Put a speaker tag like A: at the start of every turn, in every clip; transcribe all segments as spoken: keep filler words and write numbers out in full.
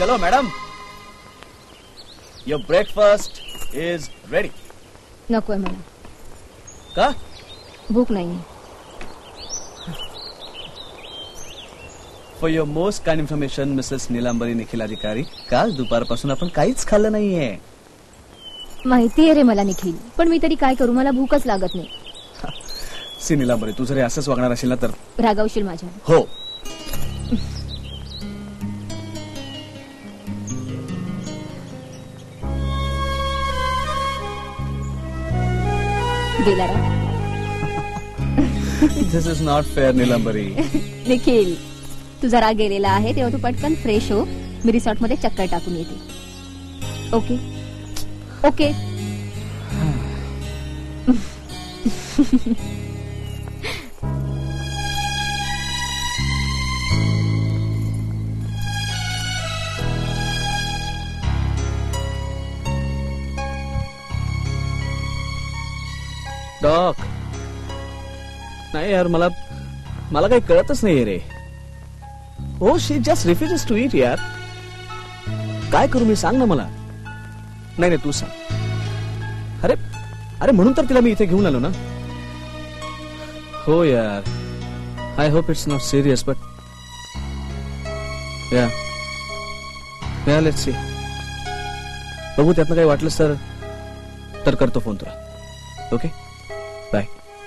A: चलो madam, your breakfast is ready.
B: नकोय मला.
A: का?
B: भूक नाही.
A: For your most kind information Mrs Nilambari Nikhil Adhikari, काल दुपारपासून आपण काहीच खाल्लं नाहीये.
B: माहिती आहे रे मला निखिल, पण मी तरी काय करू, मला भूकच लागत नाही.
A: सी नीलांबरी, तू जरी असंच वागणार असेल ना तर
B: रागावशील माझ्या.
A: हो.
B: गेला रा.
A: This is not fair Nilambari.
B: Nikhil, तुझा राग गेलेला आहे तेव्हा तू पटकन फ्रेश हो, मी रिसॉर्ट मध्ये चक्कर टाकून येते. Okay okay.
A: डॉक, नाही यार, मला मला काही कळतच नाहीये रे. हो, she just refuses to eat. यार काय करू मी, सांग ना मला. नाही नाही तू सांग. अरे अरे म्हणून तर तिला मी इथे घेऊन आलो ना. हो यार, I hope it's not serious, but yeah yeah let's see. बघू, त्यातनं काही वाटलंच तर तर करतो फोन तुला. Okay, bye.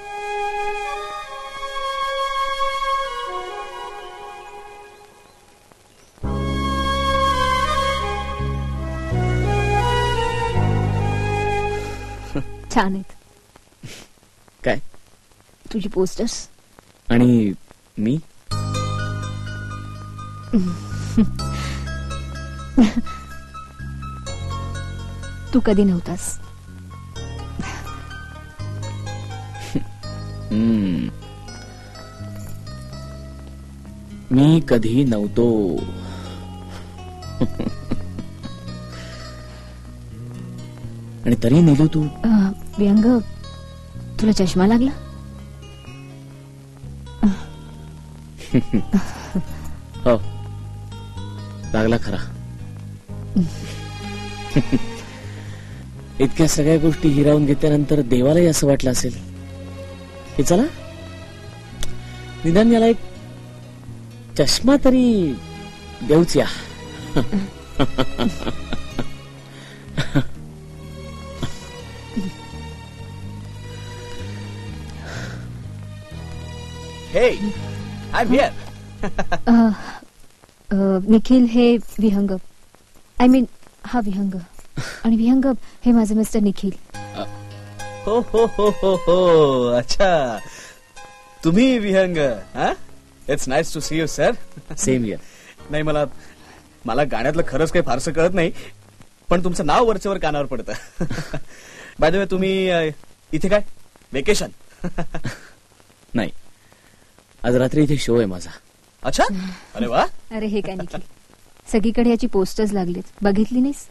B: छान आहेत.
A: काय?
B: तुझी पोस्टर्स.
A: आणि मी
B: तू कधी नव्हतास.
C: मी कधी नव्हतो. आणि तरी नीलू तू.
B: व्यंग, तुला चष्मा लागला.
C: हो, लागला खरा. इतक्या सगळ्या गोष्टी हिरावून घेतल्यानंतर देवालाही असं वाटलं असेल की चला निदान याला एक चष्मा तरी देऊच या.
A: Hey, I'm here.
B: निखिल, हे विहंग, आय मीन हा विहंग, आणि विहंग हे माझे मिस्टर निखिल.
A: हो हो हो हो हो. अच्छा, तुम्ही Vihang. It's nice to see you sir.
C: Same here.
A: नाही, मला मला गाण्यातलं खरंच काही फारसं कळत नाही, पण तुमचं नाव वरच्यावर कानावर पडतं. बाय द वे, तुम्ही इथे काय वेकेशन?
C: नाही, आज रात्री इथे शो आहे माझा.
A: अच्छा, अरे वा.
B: अरे हे काय निखिल, सगळीकडे याची पोस्टर्स लागलीत, बघितली नाहीस?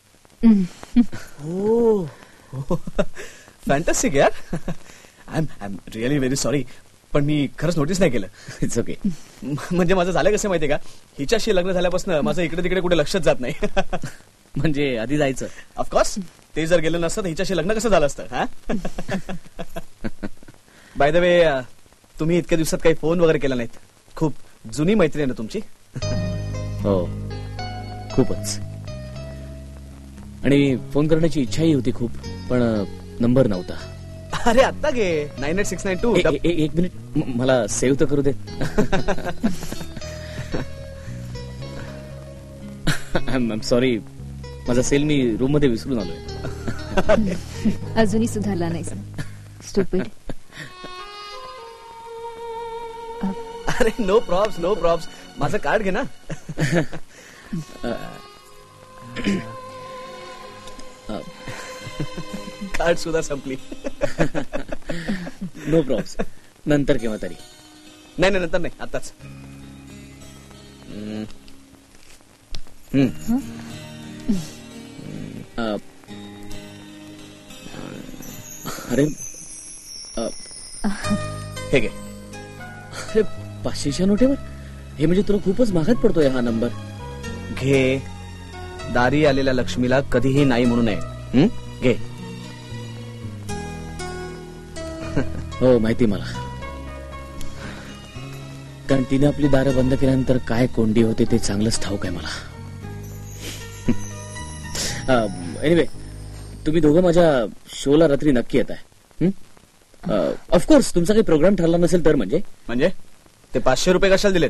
A: हो, फॅन्टॅस्टिक यार. I am I am really very sorry, पण मी खरंच नोटीस नाही केलं.
C: It's okay.
A: म्हणजे माझं झालं कसं माहितीये का, हिच्याशी लग्न झाल्यापासून माझं इकडे तिकडे कुठे लक्षच जात नाही.
C: म्हणजे आधी जायचं.
A: ऑफकोर्स, ते जर गेलं नसतं तर हिच्याशी लग्न कसं झालं असतं. हा, बाय द वे, तुम्ही इतक्या दिवसात काही फोन वगैरे केला नाहीत. खूप जुनी मैत्री आहे ना तुमची.
C: हो, खूपच. आणि फोन करण्याची इच्छाही होती खूप, पण नंबर नव्हता.
A: अरे आत्ता घे, nine eight six nine two.
C: एक मिनिट, मला सेव्ह तर करू दे. आय एम सॉरी, माझा सेल मी रूम मध्ये विसरून आलोय.
B: अजूनही सुधारला नाही. स्टुपिड.
A: अरे नो प्रॉब्स, नो प्रॉब्स. माझं कार्ड घे ना. कार्ड सुद्धा संपली.
C: No probs. नंतर केव्हा तरी.
A: नाही नाही, नंतर नाही, आताच.
C: अरे
A: हे घे.
C: अरे पाचशेच्या नोटेवर हे म्हणजे तुला खूपच महागात पडतोय हा नंबर.
A: घे, दारी आलेल्या लक्ष्मीला कधीही नाही म्हणू नये. हं? घे.
C: हो माहिती मला, कारण तिने आपली दारं बंद केल्यानंतर काय कोंडी होते ते चांगलंच ठाऊक आहे मला. एनिवे, तुम्ही दोघं माझ्या शोला रात्री नक्की येत आहे. ऑफकोर्स तुमचा काही प्रोग्राम ठरला नसेल तर. म्हणजे
A: म्हणजे ते पाचशे रुपये कशाला दिलेत?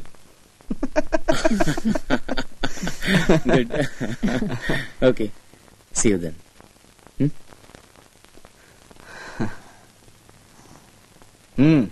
C: Good. Okay, see you then.
A: Hmm.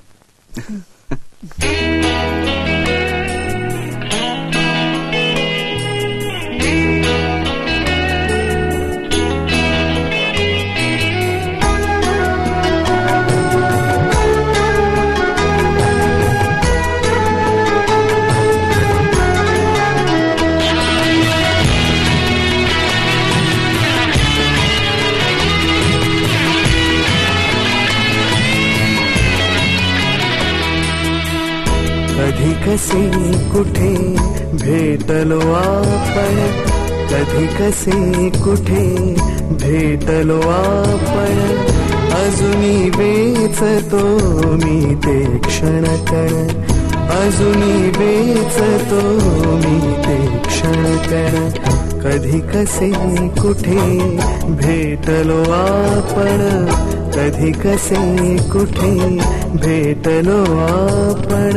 D: कधी कसे कुठे भेटलो आपण, कधी कसे कुठे भेटलो आपण, अजूनी वेचतो मी ते क्षण कण, अजूनी वेचतो मी ते क्षण कण. कधी कसे कुठे भेटलो आपण, कधी कसे कुठे भेटलो आपण.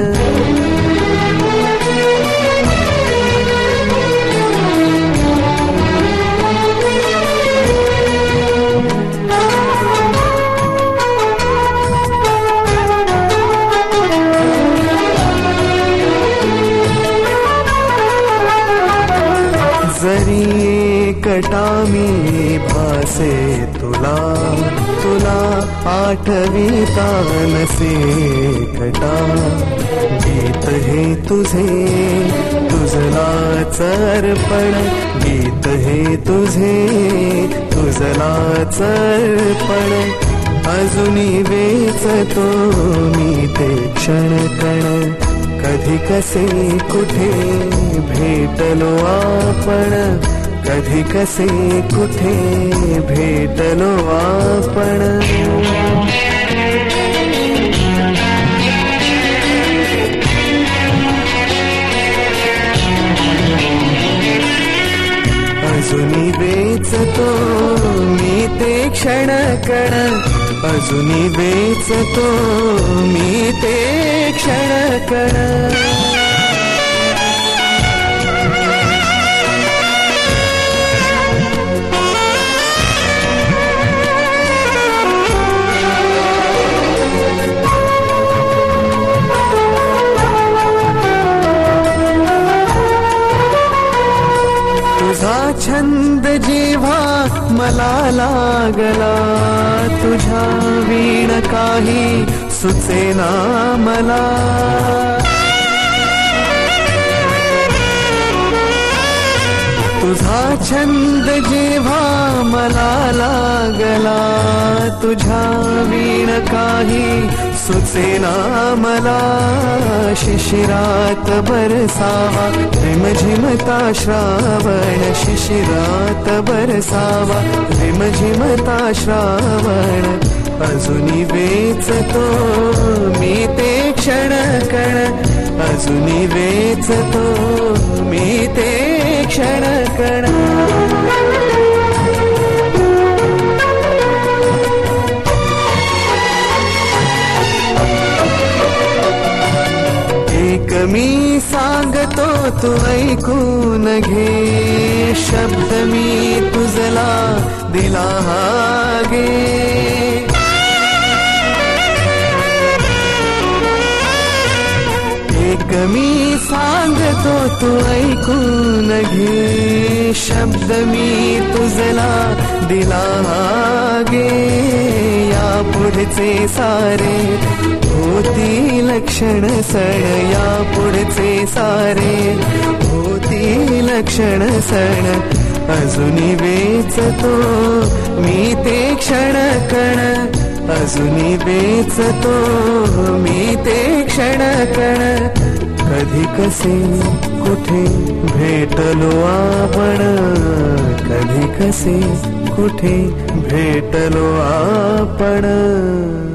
D: जरी एकटा मी भासे तुला, तुला आठविता नसे एकटा. गीत हे तुझे तुझलाच अर्पण, गीत हे तुझे तुझलाच अर्पण, अजूनी वेचतो मी ते क्षण कण. कधी कसे कुठे भेटलो आपण, कधी कसे कुठे भेटलो आपण. अजूनी वेचतो मी ते क्षण कण, अजूनी वेचतो मी ते क्षण कण. तुझा छंद जेव्हा मला लागला, तुझ्या वीण काही सुचेना मला. तुझा छंद जेव्हा मला लागला, तुझ्या वीण काही सुचेना मला. शिशिरात बरसावा रिमझिमता श्रावण, शिशिरात बरसावा रिमझिमता श्रावण, अजूनी वेचतो मी ते क्षण कण, अजूनी वेचतो मी ते क्षण कण. एक मी सांगतो तू ऐकून घे, शब्द मी तुझला दिला गे. एक मी सांगतो तू ऐकून घे, शब्द मी तुझला दिला गे. या पुढचे सारे होतील क्षण सण, या पुढचे सारे होतील क्षण सण, अजूनी वेचतो मी ते क्षण कण, अजूनी वेचतो मी ते क्षण कण. कधी कसे कुठे भेटलो आपण. कधी कसे कुठे भेटलो आपण.